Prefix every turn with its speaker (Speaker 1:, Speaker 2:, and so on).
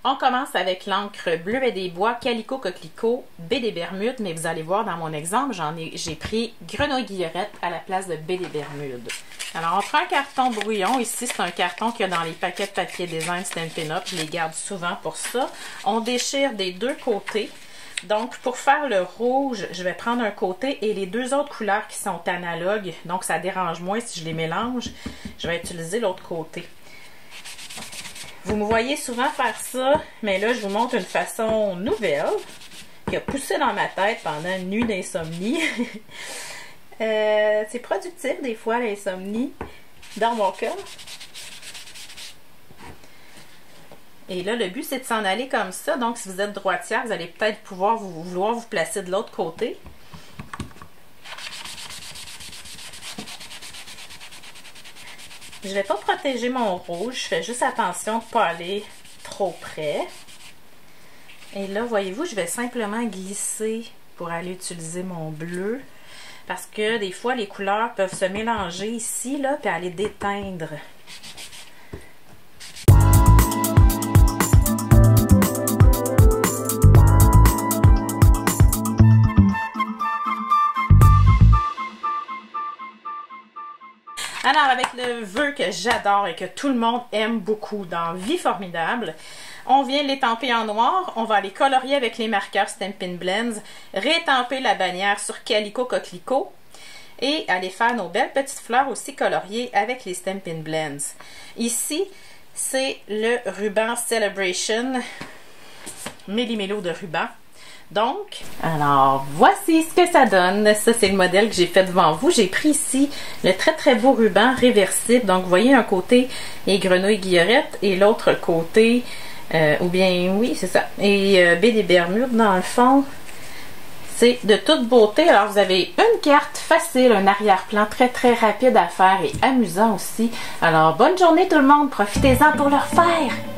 Speaker 1: On commence avec l'encre Bleuet des Bois, Calico Coquelicot, Baie des Bermudes, mais vous allez voir dans mon exemple, j'ai pris Grenouille Guillerette à la place de Baie des Bermudes. Alors, on prend un carton brouillon. Ici, c'est un carton qu'il y a dans les paquets de papier design Stampin' Up. Je les garde souvent pour ça. On déchire des deux côtés. Donc, pour faire le rouge, je vais prendre un côté et les deux autres couleurs qui sont analogues, donc ça dérange moins si je les mélange, je vais utiliser l'autre côté. Vous me voyez souvent faire ça, mais là, je vous montre une façon nouvelle qui a poussé dans ma tête pendant une nuit d'insomnie. C'est productif des fois, l'insomnie, dans mon cas. Et là, le but, c'est de s'en aller comme ça. Donc, si vous êtes droitière, vous allez peut-être pouvoir vouloir vous placer de l'autre côté. Je ne vais pas protéger mon rouge, je fais juste attention de ne pas aller trop près. Et là, voyez-vous, je vais simplement glisser pour aller utiliser mon bleu. Parce que des fois, les couleurs peuvent se mélanger ici, là, puis aller déteindre. Alors, avec le vœu que j'adore et que tout le monde aime beaucoup dans Vie Formidable, on vient l'étamper en noir, on va aller colorier avec les marqueurs Stampin' Blends, réétamper la bannière sur Calico Coquelicot et aller faire nos belles petites fleurs aussi coloriées avec les Stampin' Blends. Ici, c'est le ruban Celebration, méli-mélo de ruban. Donc, alors, voici ce que ça donne. Ça, c'est le modèle que j'ai fait devant vous. J'ai pris ici le très très beau ruban réversible. Donc, vous voyez, un côté est Grenouille Guillerette et l'autre côté, ou bien, oui, c'est ça, et Baie des Bermudes, dans le fond. C'est de toute beauté. Alors, vous avez une carte facile, un arrière-plan très très rapide à faire et amusant aussi. Alors, bonne journée tout le monde. Profitez-en pour le refaire.